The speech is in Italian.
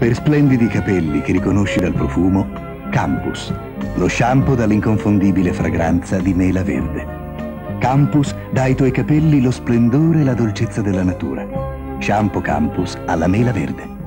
Per splendidi capelli che riconosci dal profumo, Campus, lo shampoo dall'inconfondibile fragranza di mela verde. Campus dà ai tuoi capelli lo splendore e la dolcezza della natura. Shampoo Campus alla mela verde.